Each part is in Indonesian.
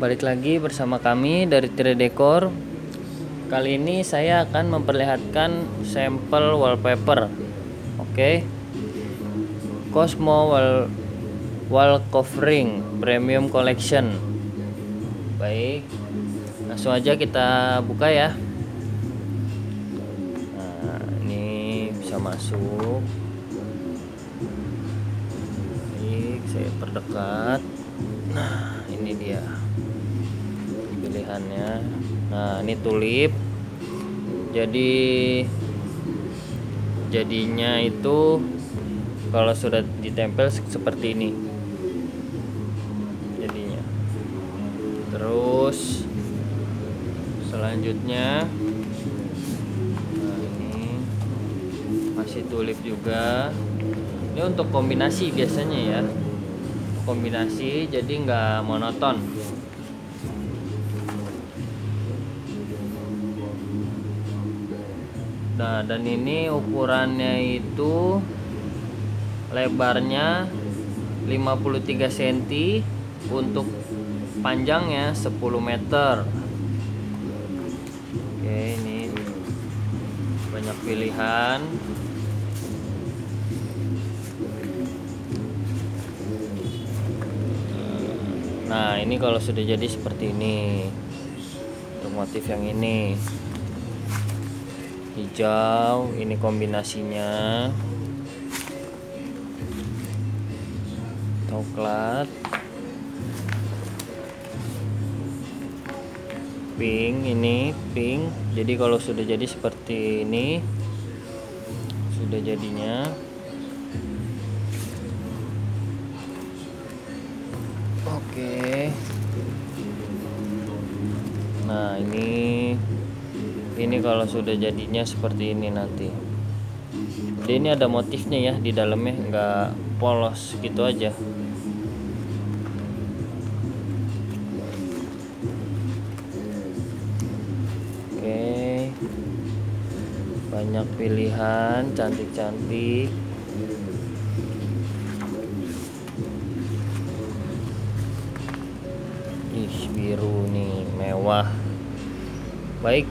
Balik lagi bersama kami dari Tire Decor. Kali ini saya akan memperlihatkan sampel wallpaper. Oke. Cosmo wall covering premium collection. Baik. Langsung aja kita buka ya. Nah, ini bisa masuk. Baik, saya perdekat. Nah, ini dia pilihannya. Nah, ini tulip. Jadinya itu kalau sudah ditempel seperti ini jadinya. Terus selanjutnya, nah ini masih tulip juga. Ini untuk kombinasi biasanya ya, kombinasi jadi nggak monoton. Nah, dan ini ukurannya itu lebarnya 53 cm, untuk panjangnya 10 meter. Oke, ini banyak pilihan. Nah, ini kalau sudah jadi seperti ini, untuk motif yang ini hijau, ini kombinasinya coklat, pink, ini pink. Jadi kalau sudah jadi seperti ini, sudah jadinya. Oke. Nah, ini kalau sudah jadinya seperti ini nanti. Jadi ini ada motifnya ya di dalamnya, nggak polos gitu aja. Oke, banyak pilihan, cantik-cantik. Ih, biru nih, mewah. Baik,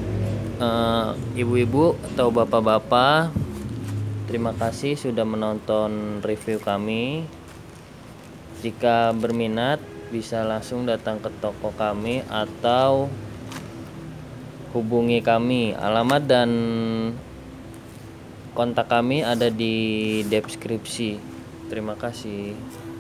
ibu-ibu atau bapak-bapak, terima kasih sudah menonton review kami. Jika berminat bisa langsung datang ke toko kami atau hubungi kami. Alamat dan kontak kami ada di deskripsi. Terima kasih.